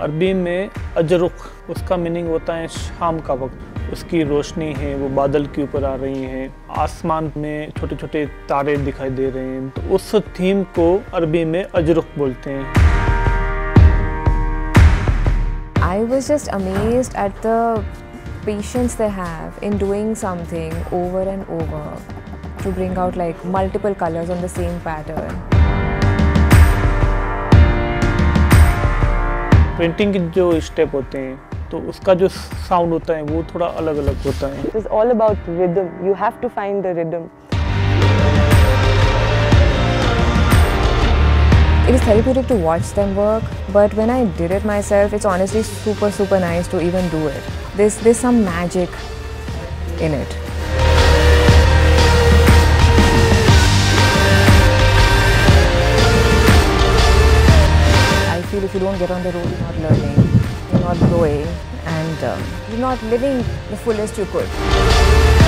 अरबी में अजरुख, उसका मीनिंग होता है शाम का वक्त। उसकी रोशनी है वो बादल के ऊपर आ रही है, आसमान में छोटे छोटे तारे दिखाई दे रहे हैं, तो उस थीम को अरबी में अजरुख बोलते हैं। I was just amazed at the patience they have in doing something over and over to bring out like multiple colors on the same pattern. Painting के जो स्टेप होते हैं तो उसका जो साउंड होता है वो थोड़ा अलग अलग होता है। It is all about rhythm. You have to find the rhythm. It is therapeutic to watch them work, but when I did it myself, it's honestly super nice to even do it. There's some magic in it. I feel if you don't get on the road, you're not learning, you're not growing, and you're not living the fullest you could.